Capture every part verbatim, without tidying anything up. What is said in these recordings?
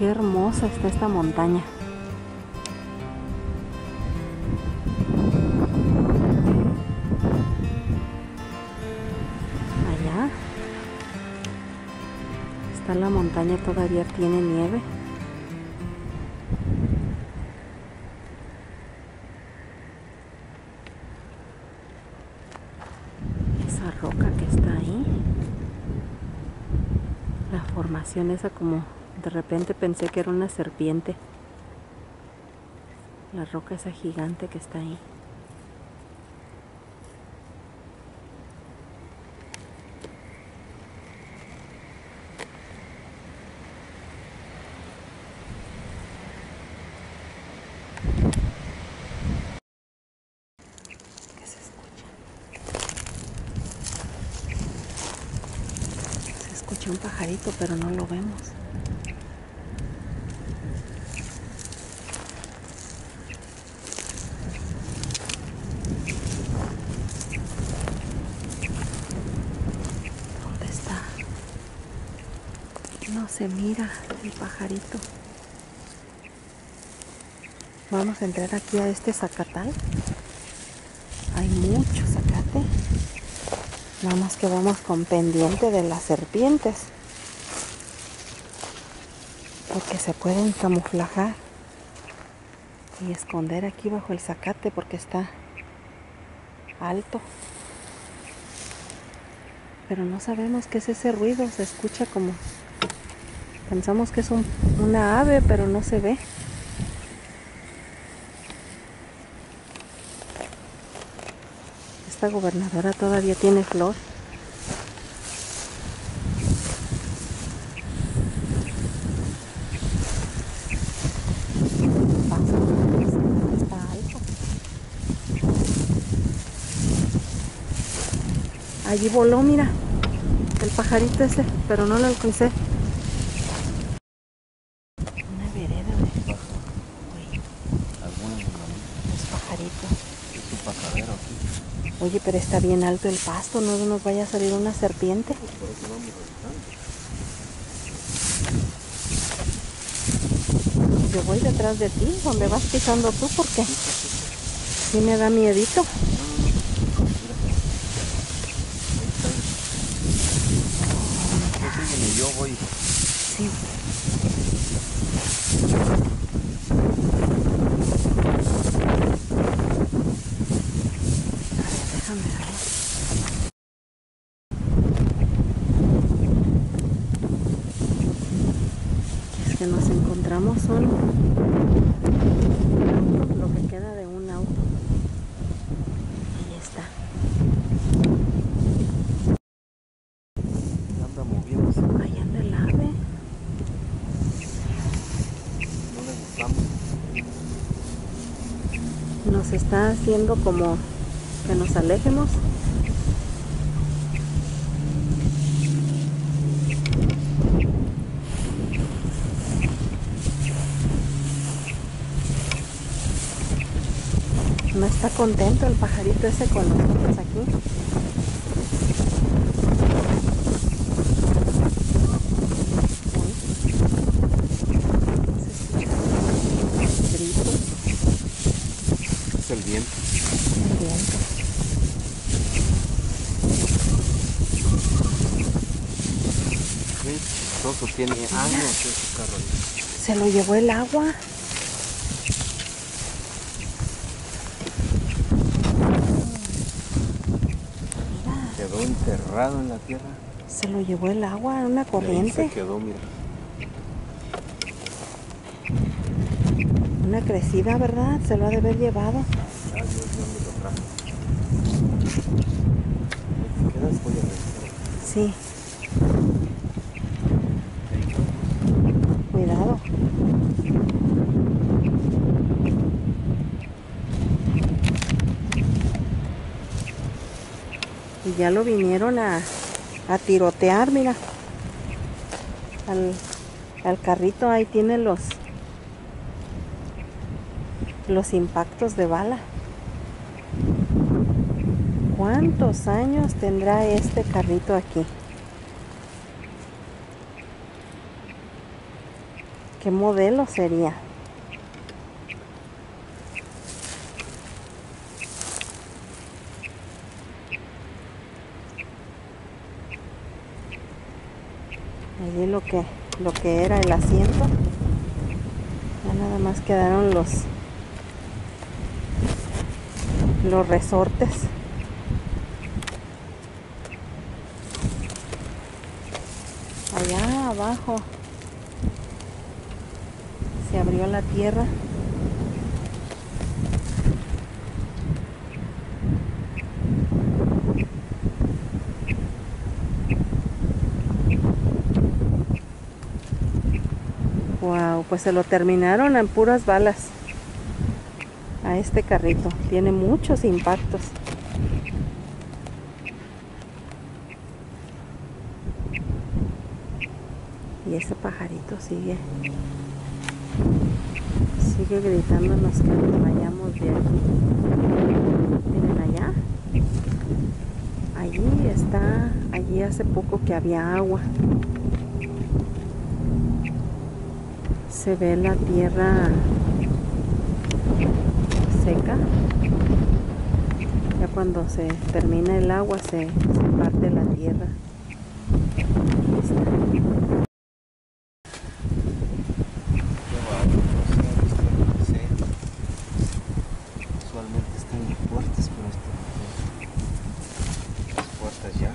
Qué hermosa está esta montaña. Allá está la montaña, todavía tiene nieve. Esa roca que está ahí, la formación esa, como de repente pensé que era una serpiente. La roca esa gigante que está ahí. ¿Qué se escucha? Se escucha un pajarito, pero no lo vemos. No se mira el pajarito. Vamos a entrar aquí a este zacatal. Hay mucho zacate. Nada más que vamos con pendiente de las serpientes, porque se pueden camuflajar y esconder aquí bajo el zacate porque está alto. Pero no sabemos qué es ese ruido. Se escucha como... Pensamos que es un, una ave, pero no se ve. Esta gobernadora todavía tiene flor. Está alto. Allí voló, mira, el pajarito ese, pero no lo alcancé. Oye, pero está bien alto el pasto, no nos vaya a salir una serpiente. Yo voy detrás de ti, donde vas pisando tú, porque sí me da miedito. Yo voy. Sí. Déjame ver. Es que nos encontramos solo lo que queda de un auto. Ahí está. Anda moviéndose. Ahí anda el ave. No le gustamos. Nos está haciendo como que nos alejemos. No está contento el pajarito ese con nosotros aquí. Es el viento. El viento. Qué chistoso, tiene años ese carro ahí. Se lo llevó el agua. Quedó enterrado en la tierra. Se lo llevó el agua, una corriente. Ahí se quedó, mira. Una crecida, ¿verdad? Se lo ha de haber llevado. Ah, Dios, ¿dónde lo trajo? Ahí te quedas, voy a revisar. Sí. Cuidado. Y ya lo vinieron a, a tirotear, mira. Al, al carrito ahí tiene los, los impactos de bala. ¿Cuántos años tendrá este carrito aquí? ¿Qué modelo sería? Allí lo que, lo que era el asiento. Ya nada más quedaron los, los resortes. Allá abajo se abrió la tierra. Wow, pues se lo terminaron en puras balas a este carrito. Tiene muchos impactos. Y ese pajarito sigue sigue gritándonos que nos vayamos de aquí. Miren allá. Allí está, allí hace poco que había agua. Se ve la tierra seca. Ya cuando se termina el agua se, se parte la tierra. Ahí está. Usualmente están las puertas, pero esto no. Las puertas ya.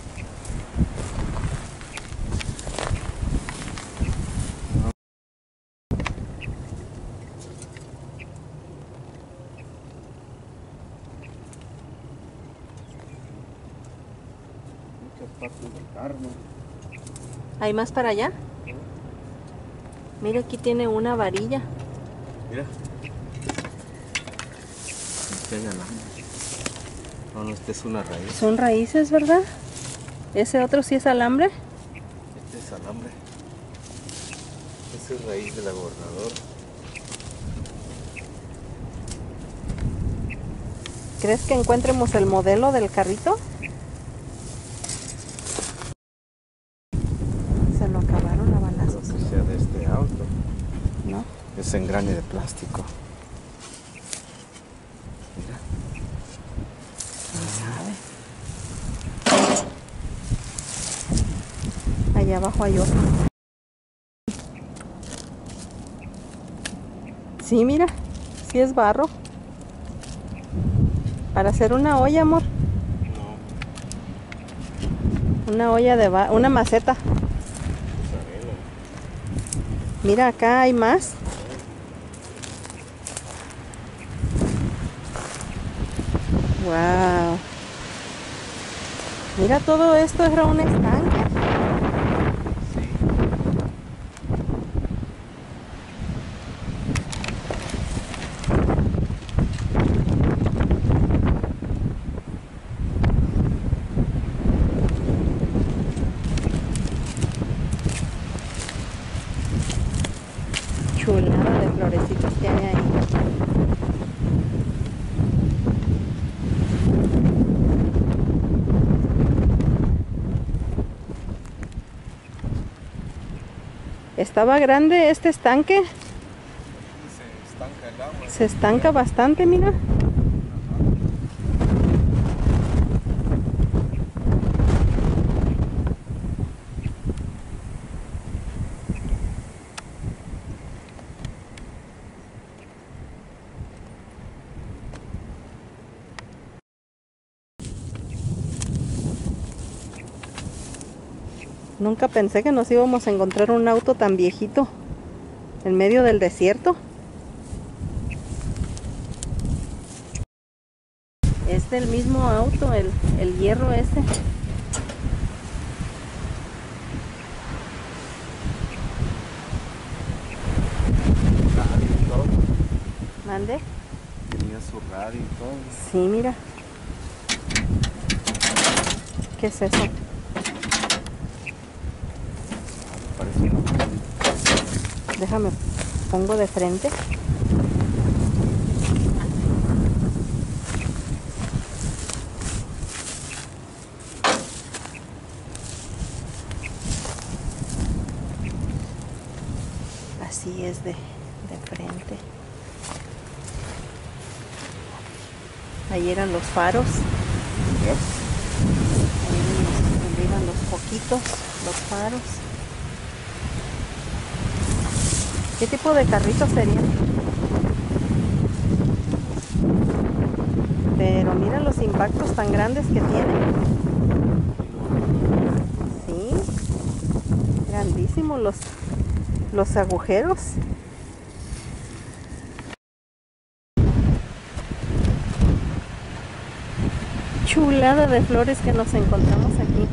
Muchas partes del carro. ¿Hay más para allá? Mira, aquí tiene una varilla. Mira. Enséñala. No, no, esta es una raíz. Son raíces, ¿verdad? ¿Ese otro sí es alambre? Este es alambre. Esta es raíz de la gobernadora. ¿Crees que encuentremos el modelo del carrito? Se lo acabaron a balazos. Creo que sea de este auto. ¿No? Es engrane de plástico. Mira. ¿Quién sabe? Allá abajo hay otro. Sí, mira. Sí es barro. Para hacer una olla, amor. No. Una olla de ba- una maceta. Es arena. Mira, acá hay más. Wow. Mira, todo esto era un estanque. Sí. Chulada de florecitas que hay ahí. Estaba grande este estanque. Se estanca el agua. Se estanca bastante, mira. Nunca pensé que nos íbamos a encontrar un auto tan viejito en medio del desierto. Es del mismo auto, el, el hierro ese. Radio y todo. Mande. Tenía su radio y todo. Sí, mira. ¿Qué es eso? Parece una radio. Déjame, pongo de frente. es de, de frente. Ahí eran los faros. Yep. Ahí eran los, donde iban los poquitos, los faros. ¿Qué tipo de carritos serían? Pero mira los impactos tan grandes que tienen. Sí, grandísimos los, los agujeros. Chulada de flores que nos encontramos aquí.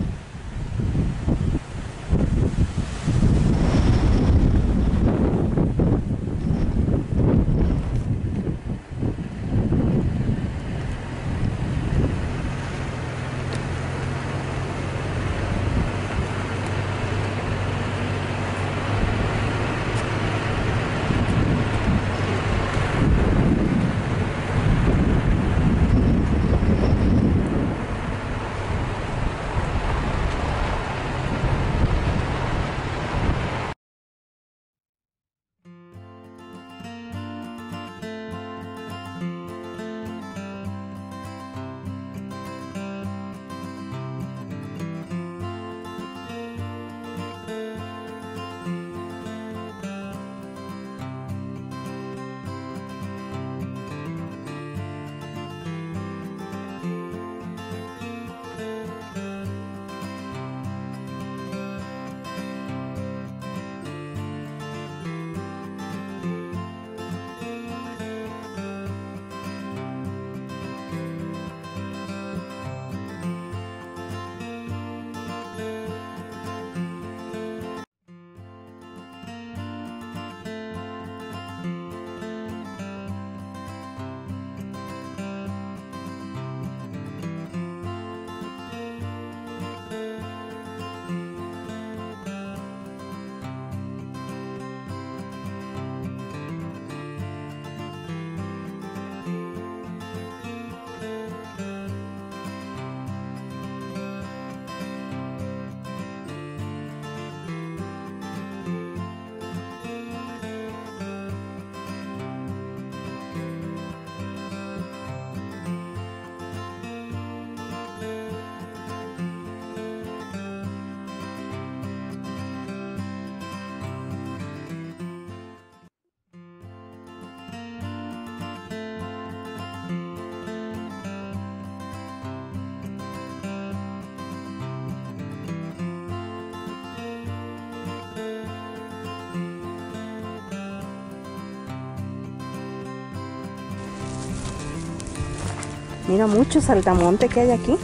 Mira mucho saltamonte que hay aquí.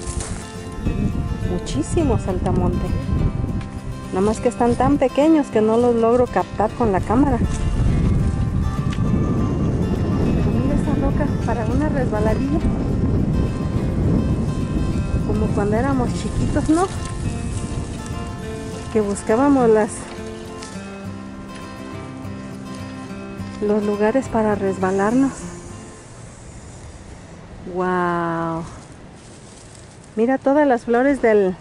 Muchísimo saltamonte. Nada más que están tan pequeños que no los logro captar con la cámara. Pero mira esa roca para una resbaladilla. Como cuando éramos chiquitos, ¿no? Que buscábamos las los lugares para resbalarnos. Wow. Mira todas las flores del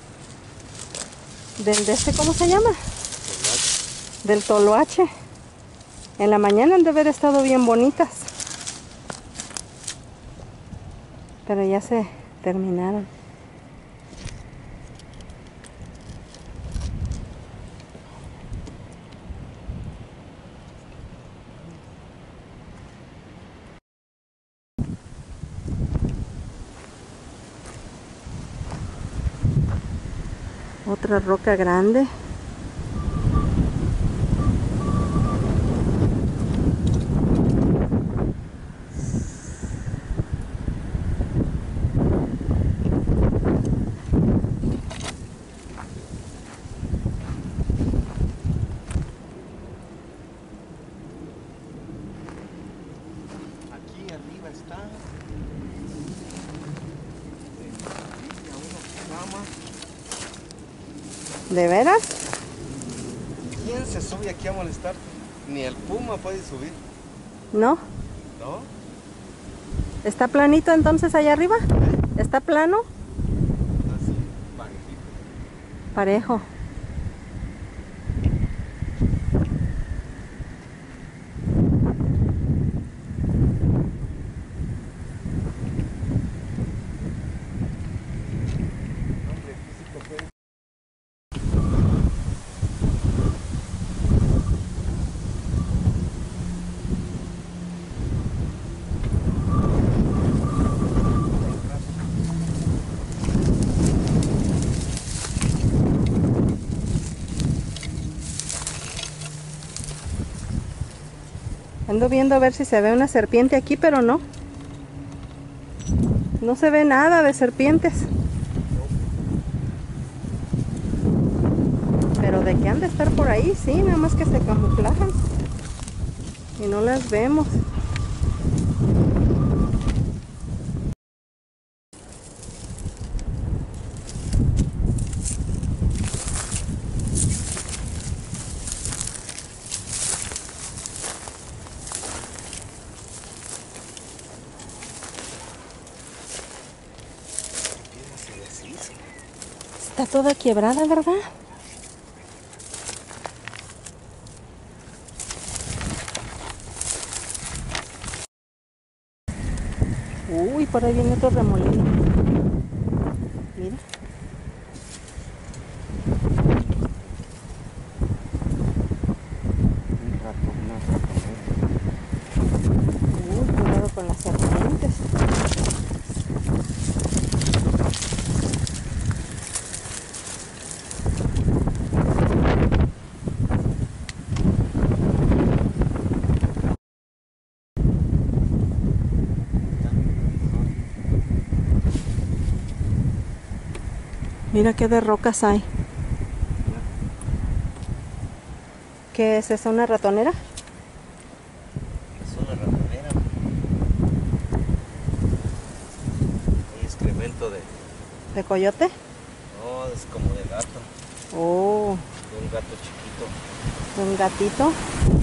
del de este, ¿cómo se llama? Toloache. Del toloache. En la mañana han de haber estado bien bonitas. Pero ya se terminaron. Otra roca grande. Aquí arriba está. ¿De veras? ¿Quién se sube aquí a molestar? Ni el puma puede subir. ¿No? ¿No? ¿Está planito entonces allá arriba? ¿Eh? ¿Está plano? Así, parejito. Parejo. Ando viendo a ver si se ve una serpiente aquí, pero no. No se ve nada de serpientes. Pero de que han de estar por ahí, sí, nada más que se camuflajan. Y no las vemos. Está toda quebrada, ¿verdad? Uy, por ahí viene otro remolino. Mira. Un rato, una ratonera. Uy, cuidado con las serpientes. Mira qué de rocas hay. ¿Qué es eso? ¿Una ratonera? Es una ratonera. Un excremento de... ¿De coyote? No, es como de gato. Oh, De un gato chiquito. de un gatito.